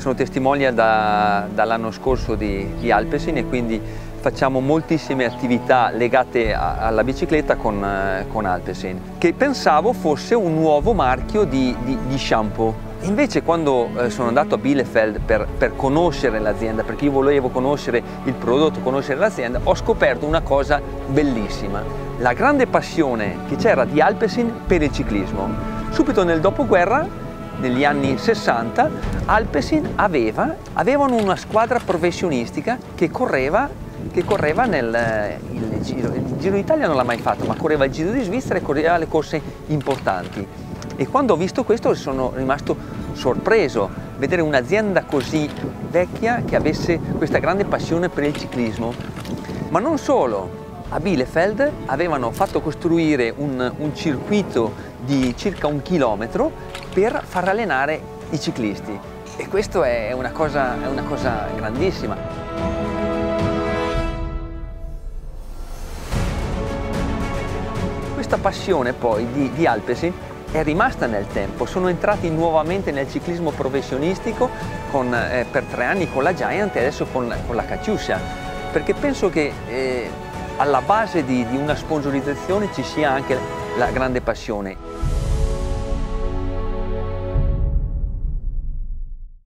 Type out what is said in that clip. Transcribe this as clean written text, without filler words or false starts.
sono testimonial dall'anno scorso di Alpecin e quindi facciamo moltissime attività legate alla bicicletta con Alpecin, che pensavo fosse un nuovo marchio di shampoo. Invece quando sono andato a Bielefeld per conoscere l'azienda, perché io volevo conoscere il prodotto, conoscere l'azienda, ho scoperto una cosa bellissima: la grande passione che c'era di Alpecin per il ciclismo. Subito nel dopoguerra, negli anni 60, Alpecin avevano una squadra professionistica che correva il Giro d'Italia non l'ha mai fatto, ma correva il Giro di Svizzera e correva le corse importanti. E quando ho visto questo sono rimasto sorpreso, vedere un'azienda così vecchia che avesse questa grande passione per il ciclismo. Ma non solo, a Bielefeld avevano fatto costruire un circuito di circa 1 chilometro per far allenare i ciclisti. E questo è una cosa grandissima. Questa passione poi di Alpecin è rimasta nel tempo, sono entrati nuovamente nel ciclismo professionistico per 3 anni con la Giant e adesso con la Katusha, perché penso che alla base di una sponsorizzazione ci sia anche la grande passione.